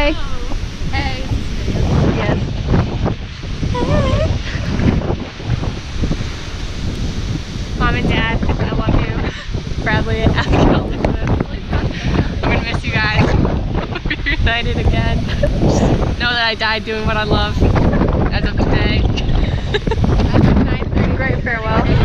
Say. Hey. Yes. Mom and Dad, I love you. Bradley and Abigail. I'm gonna miss you guys. We're reunited again. Know that I died doing what I love as of today. After 9:30. Great farewell.